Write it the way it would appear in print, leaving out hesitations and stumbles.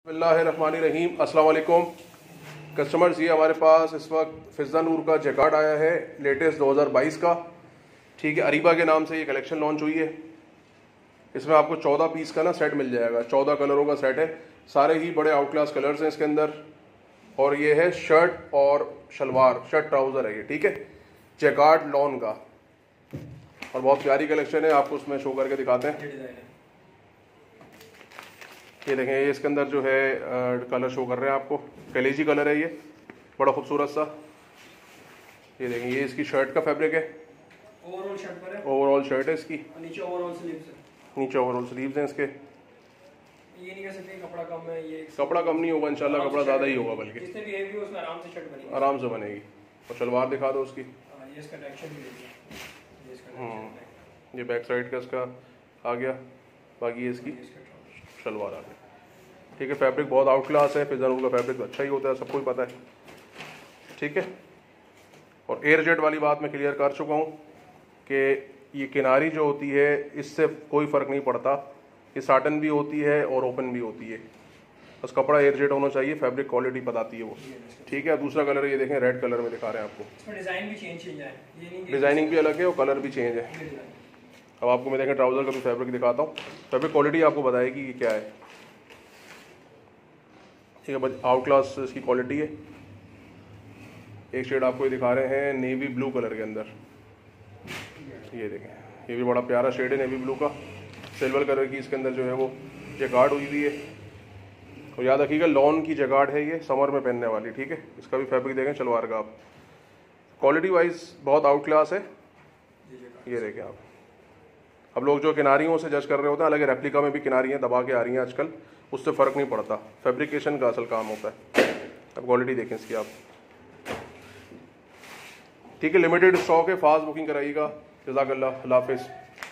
बिस्मिल्लाहिर्रहमानिर्रहीम। अस्सलाम वालेकुम कस्टमर्स, ये हमारे पास इस वक्त फिज़ा नूर का जैकार्ड आया है लेटेस्ट 2022 का। ठीक है, अरीबा के नाम से ये कलेक्शन लॉन्च हुई है। इसमें आपको 14 पीस का ना सेट मिल जाएगा। 14 कलरों का सेट है, सारे ही बड़े आउट क्लास कलर्स हैं इसके अंदर। और ये है शर्ट और शलवार, शर्ट ट्राउज़र है ये। ठीक है, जैकार्ड लॉन का और बहुत प्यारी कलेक्शन है। आपको उसमें शो करके दिखाते हैं। ये देखें, ये इसके अंदर जो है कलर शो कर रहे हैं आपको। कलेजी कलर है ये, बड़ा खूबसूरत सा। ये देखें, ये इसकी शर्ट का फैब्रिक है। ओवरऑल शर्ट पर है, ओवरऑल शर्ट है इसकी। नीचे ओवरऑल स्लीव्स है। नीचे ओवरऑल स्लीव्स हैं इसके। ये नहीं कह सकते कपड़ा कम है, ये कपड़ा कम नहीं होगा इंशाल्लाह, कपड़ा ज़्यादा ही होगा बल्कि। जितने भी हेवी हो उसमें आराम से शर्ट बनेगी, आराम से बनेगी। और शलवार दिखा दो उसकी। ये इसका टेक्सचर भी देखिए, ये इसका टेक्सचर ये बैक साइड का इसका आ गया, बाकी ये इसकी शलवार आ गई। ठीक है, फैब्रिक बहुत आउट क्लास है। फिज़ा नूर का फैब्रिक अच्छा ही होता है, सबको ही पता है। ठीक है, और एयर जेट वाली बात मैं क्लियर कर चुका हूँ कि ये किनारी जो होती है इससे कोई फ़र्क नहीं पड़ता। ये साटन भी होती है और ओपन भी होती है, बस कपड़ा एयर जेट होना चाहिए। फैब्रिक क्वालिटी बताती है वो। ठीक है, दूसरा कलर ये देखें, रेड कलर में दिखा रहे हैं आपको। इसमें डिज़ाइन भी चेंज है, ये नहीं डिज़ाइनिंग भी अलग है और कलर भी चेंज है। अब आपको मैं देखें ट्राउज़र का भी फैब्रिक दिखाता हूँ। फैब्रिक क्वालिटी आपको बताएगी कि क्या है। ठीक है, बस आउट क्लास इसकी क्वालिटी है। एक शेड आपको ये दिखा रहे हैं नेवी ब्लू कलर के अंदर। ये देखें, ये भी बड़ा प्यारा शेड है नेवी ब्लू का। सिल्वर कलर की इसके अंदर जो है वो जैकार्ड हुई हुई है। और याद रखिएगा लॉन की जैकार्ड है ये, समर में पहनने वाली। ठीक है, इसका भी फैब्रिक देखें शलवार का आप। क्वालिटी वाइज बहुत आउट क्लास है। ये देखें आप। अब लोग जो किनारियों से जज कर रहे होते हैं, हालांकि रेप्लिका में भी किनारियाँ दबा के आ रही हैं आजकल, उससे फ़र्क नहीं पड़ता। फैब्रिकेशन का असल काम होता है। अब क्वालिटी देखें इसकी आप। ठीक है, लिमिटेड स्टॉक है, फास्ट बुकिंग कराइएगा। जज़ाकल्लाह, अल्लाह हाफ़िज़।